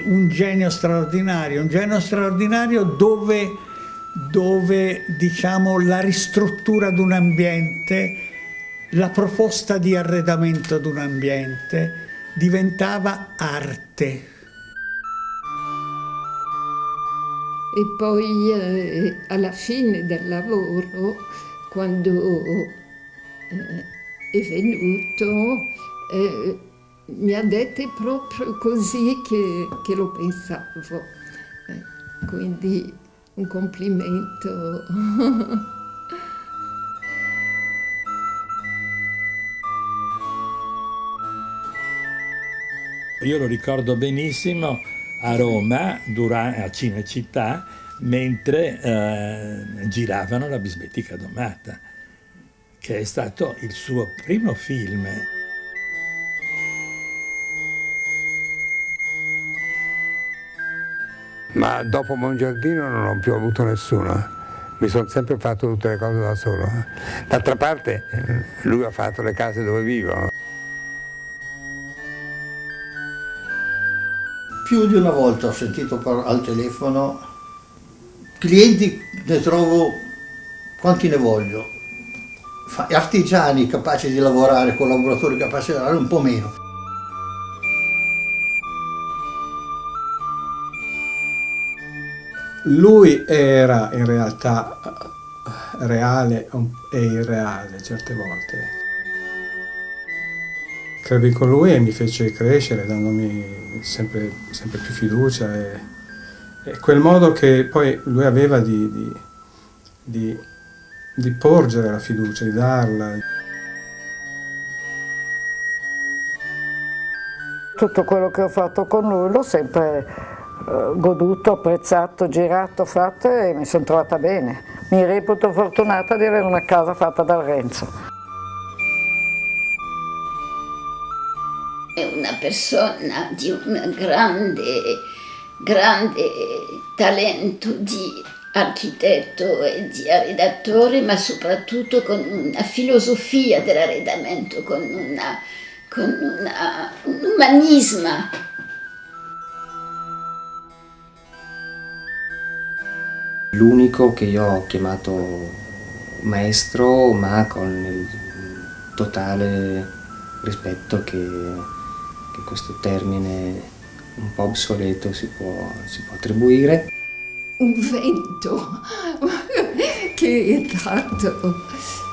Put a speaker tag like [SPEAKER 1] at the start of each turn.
[SPEAKER 1] un genio straordinario dove diciamo la ristruttura di un ambiente, la proposta di arredamento di un ambiente diventava arte.
[SPEAKER 2] E poi alla fine del lavoro, quando è venuto, mi ha detto proprio così che lo pensavo. Quindi un complimento.
[SPEAKER 3] Io lo ricordo benissimo a Roma, a Cinecittà, mentre giravano La bisbettica domata, che è stato il suo primo film.
[SPEAKER 4] Ma dopo Mongiardino non ho più avuto nessuno. Mi sono sempre fatto tutte le cose da solo. D'altra parte lui ha fatto le case dove vivo.
[SPEAKER 5] Più di una volta ho sentito al telefono, clienti ne trovo quanti ne voglio, artigiani capaci di lavorare, collaboratori capaci di lavorare un po' meno.
[SPEAKER 6] Lui era in realtà reale e irreale certe volte. Crebbi con lui e mi fece crescere dandomi sempre più fiducia e quel modo che poi lui aveva di porgere la fiducia, di darla.
[SPEAKER 7] Tutto quello che ho fatto con lui l'ho sempre goduto, apprezzato, girato, fatto e mi sono trovata bene. Mi reputo fortunata di avere una casa fatta da Renzo.
[SPEAKER 8] È una persona di un grande talento di architetto e di arredatore, ma soprattutto con una filosofia dell'arredamento, con un umanismo.
[SPEAKER 9] L'unico che io ho chiamato maestro, ma con il totale rispetto che questo termine un po' obsoleto si può attribuire.
[SPEAKER 2] Un vento che è entrato